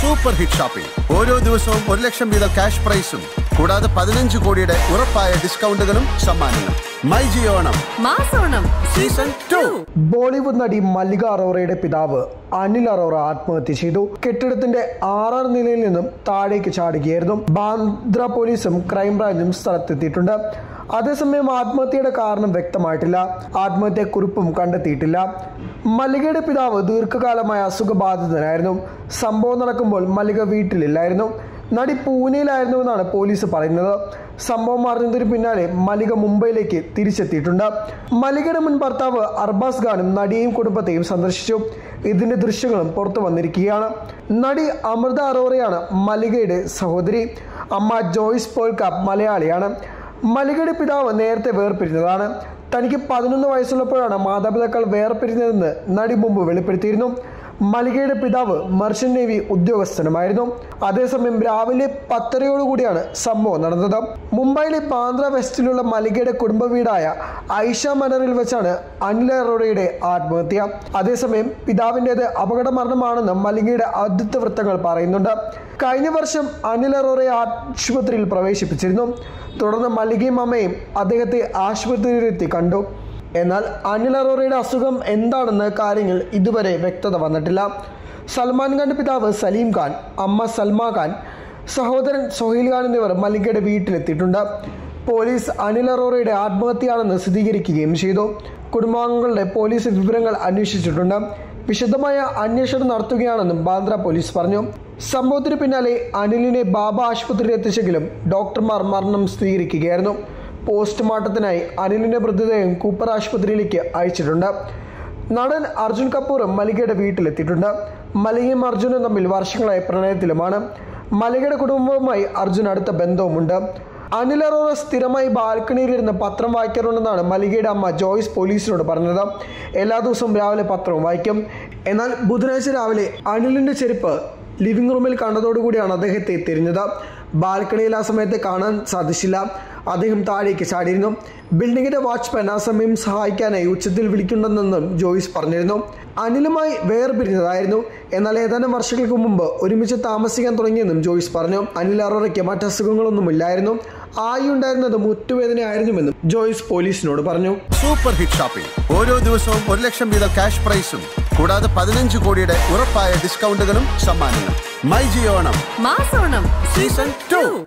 Super hit ഷോപ്പിംഗ്. ഓരോ ദിവസവും 1 ലക്ഷം വീതം ക്യാഷ് പ്രൈസും കൂടാതെ 15 കോടിയുടെ ഉറപ്പായ ഡിസ്കൗണ്ടുകളും സമ്മാനങ്ങളും. മൈ ജിയോ ഓണം മാസോണം സീസൺ 2. ബോളിവുഡ് നടി മല്ലിക അറോറയുടെ പിതാവ് അനിൽ അറോറ ആത്മഹത്യ ചെയ്തു. കെട്ടിടത്തിന്റെ 6ാം നിലയിൽ നിന്നും താഴേക്ക് ചാടുകയായിരുന്നു. ബാന്ദ്ര പോലീസും ക്രൈംബ്രാഞ്ചും സ്ഥലത്തെത്തിയിട്ടുണ്ട്. അതേസമയം ആത്മഹത്യയുടെ കാരണം വ്യക്തമായിട്ടില്ല. ആത്മഹത്യക്കുറിപ്പും കണ്ടെത്തിയിട്ടില്ല. മല്ലികയുടെ പിതാവ് ദീർഘകാലമായ അസുഖബാധിതനായിരുന്നു. സംഭവം നടക്കുമ്പോൾ മല്ലിക വീട്ടിലില്ലായിരുന്നു. നടി പൂനെയിലായിരുന്നുവെന്നാണ് പോലീസ് പറയുന്നത്. സംഭവം അറിഞ്ഞതിന് പിന്നാലെ മല്ലിക മുംബൈയിലേക്ക് തിരിച്ചെത്തിയിട്ടുണ്ട്. മല്ലികയുടെ മുൻ ഭർത്താവ് അർബാസ് ഖാനും നടിയെയും കുടുംബത്തെയും സന്ദർശിച്ചു. ഇതിന്റെ ദൃശ്യങ്ങളും പുറത്തു വന്നിരിക്കുകയാണ്. നടി അമൃത അറോറയാണ് മല്ലികയുടെ സഹോദരി. അമ്മ ജോയ്സ് പോൾക്കാപ്പ് മലയാളിയാണ്. മല്ലികയുടെ പിതാവ് നേരത്തെ വേർപിരിഞ്ഞതാണ്. തനിക്ക് 11 വയസ്സുള്ളപ്പോഴാണ് മാതാപിതാക്കൾ വേർപിരിഞ്ഞതെന്ന് നടി മുമ്പ് വെളിപ്പെടുത്തിയിരുന്നു. മല്ലികയുടെ പിതാവ് മർച്ചന്റ് നേവി ഉദ്യോഗസ്ഥനുമായിരുന്നു. അതേസമയം രാവിലെ 10:30 സംഭവം നടന്നത്. മുംബൈയിലെ ബാന്ദ്ര വെസ്റ്റിലുള്ള മല്ലികയുടെ കുടുംബ വീടായ ഐഷ മനറിൽ വെച്ചാണ് അനിൽ അറോറയുടെ ആത്മഹത്യ. അതേസമയം പിതാവിൻ്റേത് അപകട മരണമാണെന്ന് മല്ലികയുടെ അടുത്ത വൃത്തങ്ങൾ പറയുന്നുണ്ട്. കഴിഞ്ഞ വർഷം അനിൽ അറോറയെ ആശുപത്രിയിൽ പ്രവേശിപ്പിച്ചിരുന്നു. തുടർന്ന് മല്ലികയും അമ്മയും അദ്ദേഹത്തെ ആശുപത്രിയിലെത്തി കണ്ടു. എന്നാൽ അനിൽ അറോറയുടെ അസുഖം എന്താണെന്ന് കാര്യങ്ങൾ ഇതുവരെ വ്യക്തത വന്നിട്ടില്ല. സൽമാൻ ഖാന്റെ പിതാവ് സലീം ഖാൻ, അമ്മ സൽമ ഖാൻ, സഹോദരൻ സൊഹൈൽ ഖാൻ എന്നിവർ മല്ലികയുടെ വീട്ടിലെത്തിയിട്ടുണ്ട്. പോലീസ് അനിൽ അറോറയുടെ ആത്മഹത്യയാണെന്ന് സ്ഥിരീകരിക്കുകയും ചെയ്തു. കുടുംബാംഗങ്ങളുടെ പോലീസ് വിവരങ്ങൾ അന്വേഷിച്ചിട്ടുണ്ട്. വിശദമായ അന്വേഷണം നടത്തുകയാണെന്നും ബാന്ദ്ര പോലീസ് പറഞ്ഞു. സംഭവത്തിന് പിന്നാലെ അനിലിനെ ബാബ ആശുപത്രിയിൽ എത്തിച്ചെങ്കിലും ഡോക്ടർമാർ മരണം സ്ഥിരീകരിക്കുകയായിരുന്നു. പോസ്റ്റ്മോർട്ടത്തിനായി അനിലിന്റെ മൃതദേഹം കൂപ്പർ ആശുപത്രിയിലേക്ക് അയച്ചിട്ടുണ്ട്. നടൻ അർജുൻ കപൂറും മല്ലികയുടെ വീട്ടിലെത്തിയിട്ടുണ്ട്. മല്ലികയും അർജുനും തമ്മിൽ വർഷങ്ങളായി പ്രണയത്തിലുമാണ്. മല്ലികയുടെ കുടുംബവുമായി അർജുൻ അടുത്ത ബന്ധവുമുണ്ട്. അനിൽ അറോറ സ്ഥിരമായി ബാൽക്കണിയിലിരുന്ന് പത്രം വായിക്കാറുണ്ടെന്നാണ് മല്ലികയുടെ അമ്മ ജോയ്സ് പോലീസിനോട് പറഞ്ഞത്. എല്ലാ ദിവസവും രാവിലെ പത്രവും വായിക്കും. എന്നാൽ ബുധനാഴ്ച രാവിലെ അനിലിന്റെ ചെരുപ്പ് ലിവിംഗ് റൂമിൽ കണ്ടതോടുകൂടിയാണ് അദ്ദേഹത്തെ തിരിഞ്ഞത്. ബാൽക്കണിയിൽ ആ സമയത്ത് കാണാൻ സാധിച്ചില്ല. അദ്ദേഹം താഴേക്ക് ചാടിയിരുന്നു. ബിൽഡിങ്ങിന്റെ വാച്ച്മാൻ ആ സമയം സഹായിക്കാനായി ഉച്ചത്തിൽ വിളിക്കുന്നുണ്ടെന്നും ജോയ്സ് പറഞ്ഞിരുന്നു. അനിലുമായി വേർപിരിഞ്ഞതായിരുന്നു. എന്നാൽ ഏതാനും വർഷങ്ങൾക്ക് മുമ്പ് ഒരുമിച്ച് താമസിക്കാൻ തുടങ്ങിയെന്നും ജോയ്സ് പറഞ്ഞു. അനിൽ അറോറയ്ക്ക് മറ്റസുഖങ്ങളൊന്നുമില്ലായിരുന്നു. ആയുണ്ടായിരുന്നത് മുറ്റുവേദനയായിരുന്നുവെന്നും ജോയ്സ് പോലീസിനോട് പറഞ്ഞു. സൂപ്പർ ഹിറ്റ് ഷോപ്പിംഗ്. ഓരോ ദിവസവും 1 ലക്ഷം വീതം ക്യാഷ് പ്രൈസും കൂടാതെ 15 കോടിയുടെ ഉറപ്പായ ഡിസ്കൗണ്ടുകളും സമ്മാനങ്ങളും. മൈ ജിയോ ഓണം മാസോണം സീസൺ 2.